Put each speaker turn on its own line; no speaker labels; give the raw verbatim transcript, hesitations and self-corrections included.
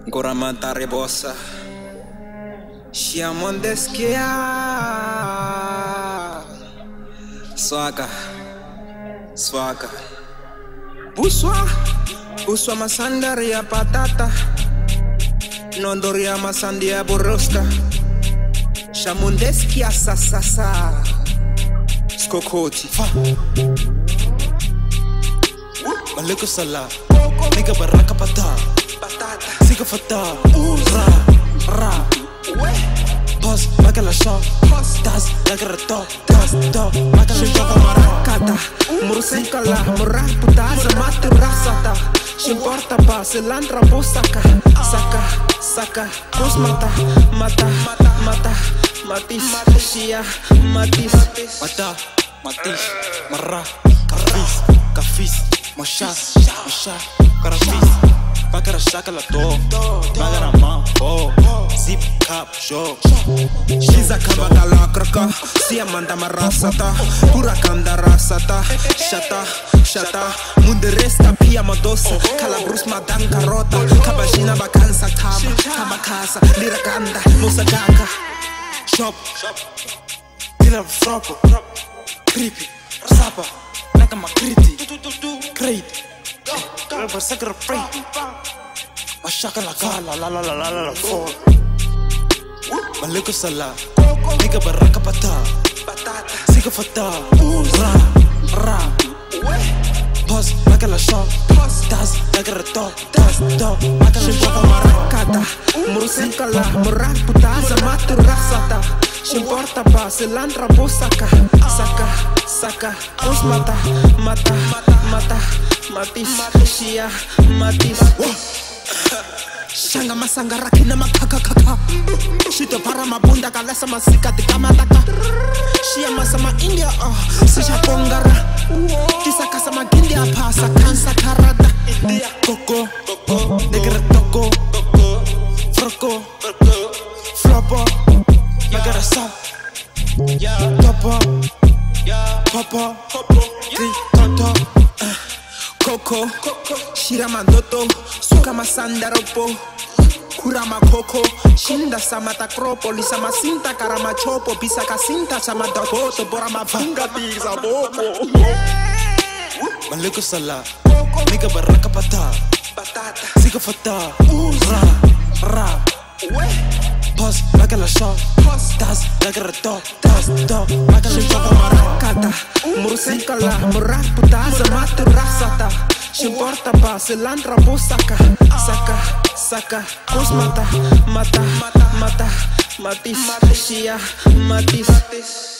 Gora mantare bossa Siamo in deschia Swaka Swaka Buswa Buswa masandaria patata Nondoria masandia borosta Siamo in deschia sa sa sa Skokoti Fa
Maluko sala Nigga baraka pata Siga fata Ra Ra Pos Magala shaw Tas Nagara to Tas To Magala shaw
Marakata Murusenkala Murah putaza matu rasata Shimporta pa Silandra po saka Saka Saka Pus mata Mata Mata Matis Shia Matis
Mata Matis Marra Kafis Kafis Masha Masha Karafis Magara shakala to Magara ma Oh Zip Cap Show
Shiza kamba kala kraka Sia manda marasata Pura kanda rasata Shata Shata Munderesta pia madosa Kalabrus madang karota Kabashina bakansa tama Tama kasa Lira kanda Musa ganga
Shop Tira fropo Creepy Sapa Naka makriti Great Rubber sakra free Mashaka la kala la la la la la la fall Maluko sala Nigga baraka pata Siga fata Ra Ra Pos Magala shaw Tas Nagara to Tas To Magala shaw
Marakata Murusenkala Murah putaza matu rasata Shimporta pa Silandra po saka Saka Saka Pus mata Mata Mata Matis Shia Matis Shanga masanga rakina makaka kaka Shito para mabunda kalasa masika tika mataka Shia masama India oh Sisha pongara Kisaka sama gindia pasa kansa karada
Coco Negra toko Froco Flopo Magara sam Topo Popo Tri Toto Coco Shira mandoto Suka masanda ropo Kurama koko Shinda samata kropo Lisa masinta karama chopo Bisa kasinta sama daboto Bora mafunga tiza boko Maluko sala Nigga baraka pata Siga fata Ra Ra Pos Magala shaw Tas Nagara to Tas To Magala shaw
Marakata Murusenkala Murah putaza matu rasata Shimporta pa Silandra po saka Saka Saka Pus mata Mata Mata Matis Shia Matis